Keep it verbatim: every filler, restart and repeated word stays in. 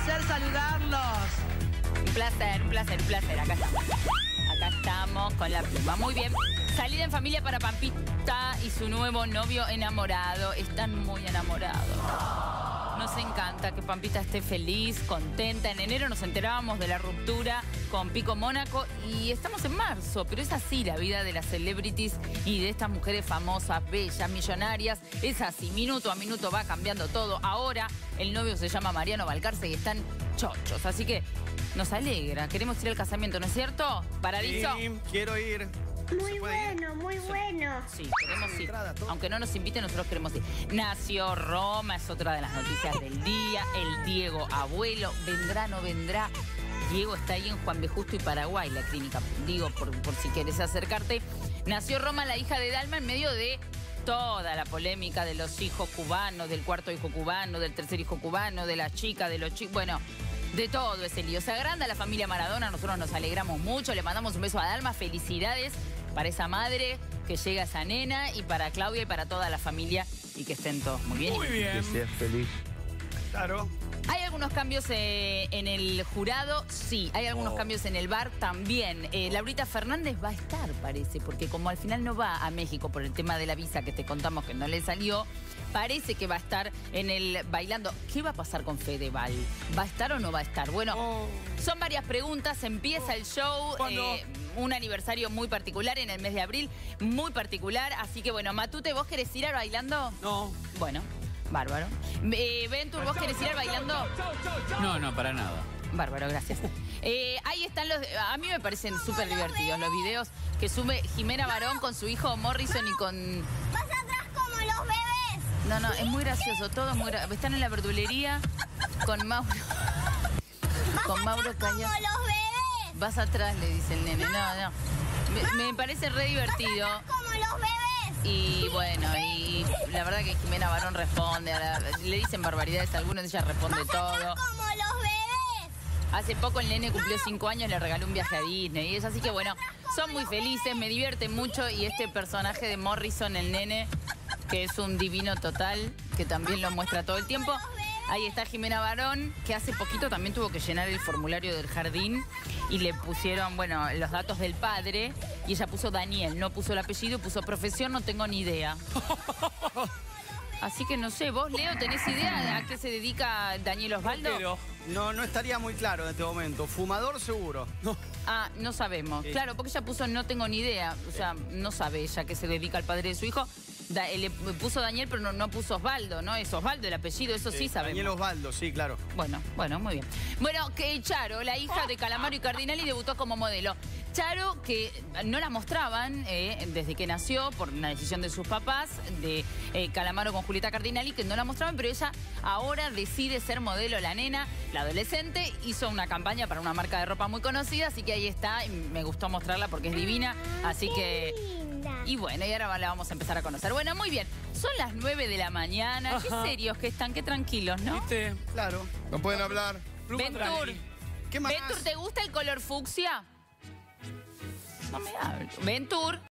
placer saludarlos. Un placer, un placer, un placer. Acá estamos. Acá estamos con la pluma. Muy bien. Salida en familia para Pampita y su nuevo novio enamorado. Están muy enamorados. Nos encanta que Pampita esté feliz, contenta. En enero nos enterábamos de la ruptura con Pico Mónaco y estamos en marzo. Pero es así la vida de las celebrities y de estas mujeres famosas, bellas, millonarias. Es así, minuto a minuto va cambiando todo. Ahora el novio se llama Mariano Valcarce y están chochos. Así que nos alegra. Queremos ir al casamiento, ¿no es cierto? ¿Paradiso? Sí, quiero ir. Muy bueno, muy bueno. Sí, queremos ir. Aunque no nos inviten, nosotros queremos ir. Nació Roma, es otra de las noticias del día. El Diego abuelo, ¿vendrá, no vendrá? Diego está ahí en Juan B. Justo y Paraguay, la clínica. Digo, por, por si quieres acercarte. Nació Roma, la hija de Dalma, en medio de toda la polémica de los hijos cubanos, del cuarto hijo cubano, del tercer hijo cubano, de la chica, de los chicos. Bueno, de todo ese lío. Se agranda la familia Maradona, nosotros nos alegramos mucho. Le mandamos un beso a Dalma. Felicidades para esa madre que llega esa nena y para Claudia y para toda la familia y que estén todos muy bien. Muy bien. Que seas feliz. Claro. ¿Hay algunos cambios eh, en el jurado? Sí. ¿Hay algunos Oh. cambios en el bar? También. Eh, Laurita Fernández va a estar, parece, porque como al final no va a México por el tema de la visa que te contamos que no le salió, parece que va a estar en el bailando. ¿Qué va a pasar con Fedeval? ¿Va a estar o no va a estar? Bueno, Oh. son varias preguntas. Empieza el show. ¿Cuándo? eh, un aniversario muy particular en el mes de abril, muy particular. Así que bueno, Matute, ¿vos querés ir al bailando? No. Bueno, bárbaro. Eh, Ventur, ¿vos querés ir al bailando? No, no, para nada. Bárbaro, gracias. Eh, ahí están los... A mí me parecen súper divertidos los videos que sube Jimena Barón con su hijo Morrison y con... Vas atrás como los bebés. No, no, es muy gracioso, todo es muy gracioso. Están en la verdulería con Mauro... Con Mauro Como Cañas. los bebés. Vas atrás, le dice el nene. No, no. Me, me parece re divertido. Como los bebés. Y bueno, y la verdad que Jimena Barón responde. A la- le dicen barbaridades a algunos, ella responde todo. Como los bebés. Hace poco el nene cumplió cinco años, le regaló un viaje a Disney y eso, así que bueno, son muy felices, me divierten mucho y este personaje de Morrison, el nene, que es un divino total, que también lo muestra todo el tiempo. Ahí está Jimena Barón, que hace poquito también tuvo que llenar el formulario del jardín y le pusieron, bueno, los datos del padre y ella puso Daniel, no puso el apellido, puso profesión, no tengo ni idea. Así que no sé, vos, Leo, ¿tenés idea a qué se dedica Daniel Osvaldo? Pero no, no estaría muy claro en este momento. Fumador seguro. No. Ah, no sabemos. Sí. Claro, porque ella puso no tengo ni idea. O sea, no sabe ella que se dedica al padre de su hijo. Da- eh, le puso Daniel, pero no, no puso Osvaldo, ¿no? Es Osvaldo el apellido, eso sí Eh, sabemos. Daniel Osvaldo, sí, claro. Bueno, bueno, muy bien. Bueno, que Charo, la hija de Calamaro y Cardinali, debutó como modelo. Charo, que no la mostraban eh, desde que nació por una decisión de sus papás, de eh, Calamaro con Julieta Cardinali, que no la mostraban, pero ella ahora decide ser modelo. La nena, la adolescente, hizo una campaña para una marca de ropa muy conocida, así que ahí está, y me gustó mostrarla porque es divina, así que... Linda. Y bueno, y ahora la vamos a empezar a conocer. Bueno, muy bien, son las nueve de la mañana, qué Ajá. serios que están, qué tranquilos, ¿no? ¿Viste? Claro. No pueden hablar. Pluma Ventur. tranqui. ¿Qué más? Ventur, ¿te gusta el color fucsia? No me hables. Ventur.